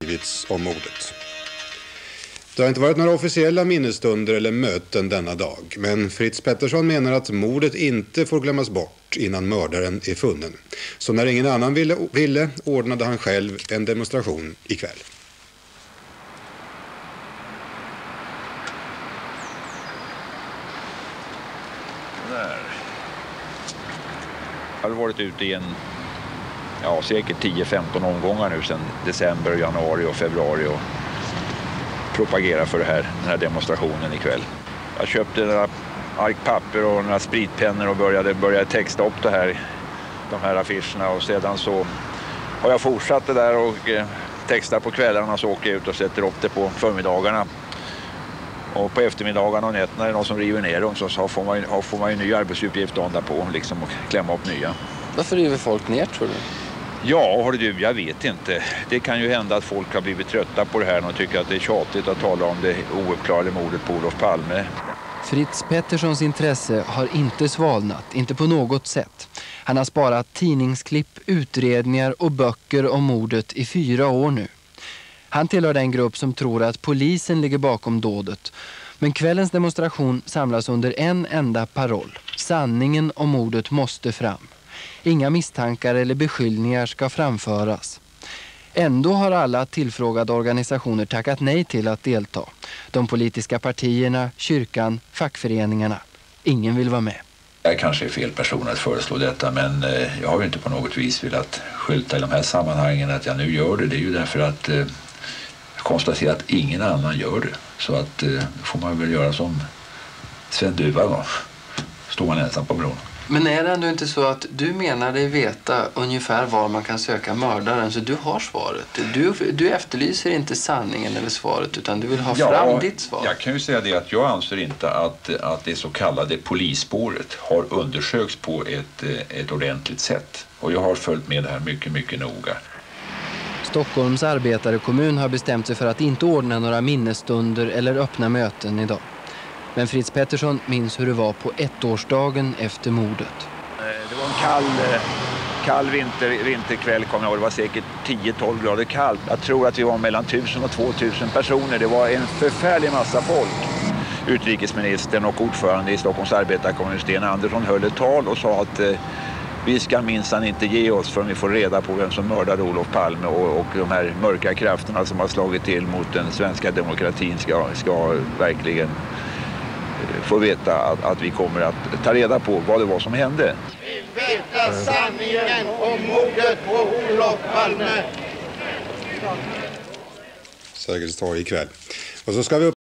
skrivits om mordet. Det har inte varit några officiella minnesstunder eller möten denna dag, men Fritz Pettersson menar att mordet inte får glömmas bort innan mördaren är funnen. Så när ingen annan ville ordnade han själv en demonstration ikväll. Jag har varit ute i säkert 10-15 omgångar nu sedan december, januari och februari och propagerar för den här demonstrationen ikväll. Jag köpte några ark papper och några spritpennor och började texta upp de här affischerna, och sedan så har jag fortsatt det där och textar på kvällarna, så åker jag ut och sätter upp det på förmiddagarna. Och på eftermiddagarna och nätterna är det någon som river ner dem, så får man ju ny arbetsuppgift dagen därpå liksom, och klämma upp nya. Varför river folk ner, tror du? Ja, jag vet inte. Det kan ju hända att folk har blivit trötta på det här och tycker att det är tjatigt att tala om det ouppklarade mordet på Olof Palme. Fritz Petterssons intresse har inte svalnat, inte på något sätt. Han har sparat tidningsklipp, utredningar och böcker om mordet i 4 år nu. Han tillhör den grupp som tror att polisen ligger bakom dådet. Men kvällens demonstration samlas under en enda paroll. Sanningen om mordet måste fram. Inga misstankar eller beskyllningar ska framföras. Ändå har alla tillfrågade organisationer tackat nej till att delta. De politiska partierna, kyrkan, fackföreningarna. Ingen vill vara med. Jag kanske är fel person att föreslå detta, men jag har ju inte på något vis velat skylta i de här sammanhangen att jag nu gör det. Det är ju därför att jag konstaterar att ingen annan gör det. Så att får man väl göra som Sven Duva då. Står man ensam på bron. Men är det ändå inte så att du menar dig veta ungefär var man kan söka mördaren, så du har svaret? Du efterlyser inte sanningen eller svaret, utan du vill ha fram ditt svar. Jag kan ju säga det att jag anser inte att det så kallade polisspåret har undersökts på ett ordentligt sätt. Och jag har följt med det här mycket, mycket noga. Stockholms arbetarekommun har bestämt sig för att inte ordna några minnesstunder eller öppna möten idag. Men Fritz Pettersson minns hur det var på 1-årsdagen efter mordet. Det var en kall vinterkväll, kommer jag ihåg. Det var säkert 10-12 grader kallt. Jag tror att vi var mellan 1000 och 2000 personer. Det var en förfärlig massa folk. Utrikesministern och ordförande i Stockholms arbetarekommun, Sten Andersson, höll ett tal och sa att vi ska minsann inte ge oss förrän vi får reda på vem som mördade Olof Palme, och de här mörka krafterna som har slagit till mot den svenska demokratin ska verkligen få veta att vi kommer att ta reda på vad det var som hände. Vi vill veta sanningen om mordet på Olof Palme. Sergels torg ikväll. Och så ska vi